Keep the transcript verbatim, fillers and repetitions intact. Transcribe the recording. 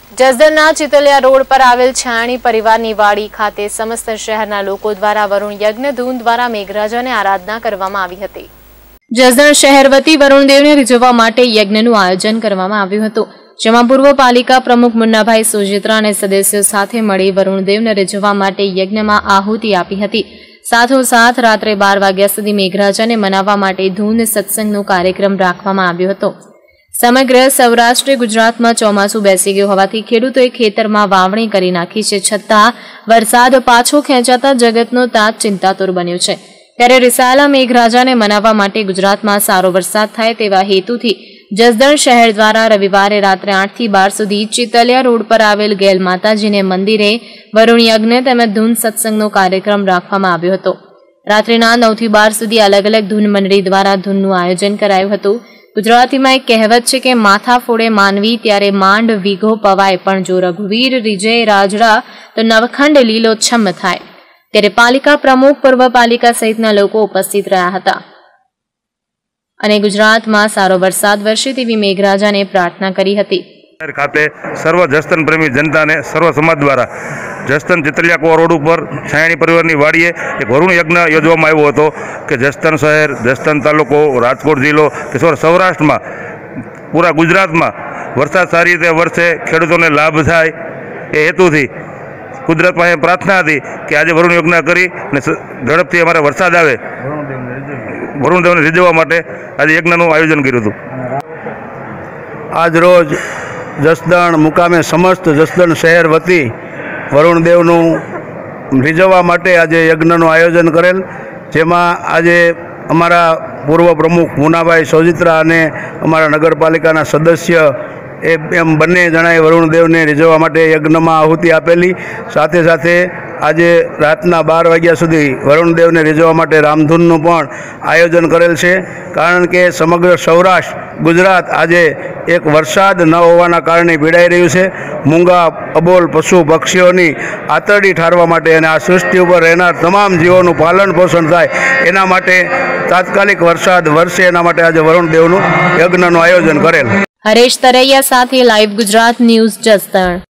જસદણના ચિતલિયા road પર આવેલ છાણી પરિવારની વાડી ખાતે સમસ્ત શહેરના લોકો દ્વારા વરુણ યજ્ઞ ધૂન દ્વારા મેઘરાજાને આરાધના કરવામાં આવી હતી। જસદણ શહેર વતી વરુણદેવને રીઝવવા માટે યજ્ઞનું આયોજન કરવામાં આવ્યું હતું, જેમાં પૂર્વ પાલિકા પ્રમુખ મુન્નાભાઈ સોજિત્રા અને સદસ્યો સાથે મળી વરુણદેવને રીઝવવા માટે યજ્ઞમાં આહુતિ આપી હતી। સાથોસાથ રાત્રે બાર વાગ્યા સુધી મેઘરાજાને મનાવવા માટે ધૂન સત્સંગનો કાર્યક્રમ રાખવામાં આવ્યો હતો। સમગ્ર સૌરાષ્ટ્ર ગુજરાતમાં ચોમાસું બેસી ગયું હોવાથી ખેડૂતોએ ખેતરમાં વાવણી કરી નાખી છે, છતાં વરસાદ પાછો ખેંચાતા જગતનો તાત ચિંતાતુર બન્યો છે। ત્યારે રિસાયેલા મેઘરાજાને મનાવવા માટે ગુજરાતમાં સારો વરસાદ થાય તેવા હેતુથી જસદણ શહેર દ્વારા રવિવારે રાત્રે આઠ થી બાર સુધી ચિતલિયા રોડ પર આવેલ ગેલ માતાજીને મંદિરે વરુણ યજ્ઞ તેમજ ધૂન સત્સંગનો કાર્યક્રમ રાખવામાં આવ્યો હતો। રાત્રિના નવ થી બાર સુધી અલગ અલગ ધૂન મંડળી દ્વારા ધૂનનું આયોજન કરાયું હતું। ગુજરાતીમાં એક કહેવત છે કે માથા ફોડે માનવી ત્યારે માંડ વીઘો પવાય, પણ જો રઘુવીર રીજે રાજડા તો નવખંડ લીલોછમ થાય। ત્યારે પાલિકા પ્રમુખ, પૂર્વ પાલિકા સહિતના લોકો ઉપસ્થિત રહ્યા હતા અને ગુજરાતમાં સારો વરસાદ વરસે તેવી મેઘરાજાને પ્રાર્થના કરી હતી। ખાતે સર્વ જસદણ પ્રેમી જનતાને સર્વ સમાજ દ્વારા જસદણ ચિતલિયા કોવા રોડ ઉપર છાયણી પરિવારની વાડીએ એક વરુણ યજ્ઞ યોજવામાં આવ્યો હતો કે જસદણ શહેર, જસદણ તાલુકો, રાજકોટ જિલ્લો કે સૌરાષ્ટ્રમાં, પૂરા ગુજરાતમાં વરસાદ સારી રીતે વરસે, ખેડૂતોને લાભ થાય એ હેતુથી કુદરતમાં પ્રાર્થના હતી કે આજે વરુણ યજ્ઞ કરી અને ઝડપથી અમારે વરસાદ આવે, વરુણદેવને રીઝવવા માટે આજે યજ્ઞનું આયોજન કર્યું હતું। આજ રોજ જસદણ મુકામે સમસ્ત જસદણ શહેર વતી વરુણદેવનું રીઝવવા માટે આજે યજ્ઞનું આયોજન કરેલ, જેમાં આજે અમારા પૂર્વ પ્રમુખ મુન્નાભાઈ સોજિત્રા અને અમારા નગરપાલિકાના સદસ્ય એ એમ બંને જણાએ વરુણદેવને રીઝવવા માટે યજ્ઞમાં આહુતિ આપેલી। સાથે સાથે આજે રાતના બાર વાગ્યા સુધી વરુણદેવને રીઝવવા માટે રામધૂનનું પણ આયોજન કરેલ છે, કારણ કે સમગ્ર સૌરાષ્ટ્ર ગુજરાત આજે એક વરસાદ ન હોવાના કારણે પીડાઈ રહ્યું છે। મૂંગા અબોલ પશુ પક્ષીઓની આતરડી ઠારવા માટે અને આ સૃષ્ટિ ઉપર રહેનાર તમામ જીવોનું પાલન પોષણ થાય એના માટે તાત્કાલિક વરસાદ વરસે એના માટે આજે વરુણદેવનું યજ્ઞનું આયોજન કરેલ। હરેશ તરૈયા સાથે લાઈવ ગુજરાત ન્યૂઝ જસદણ।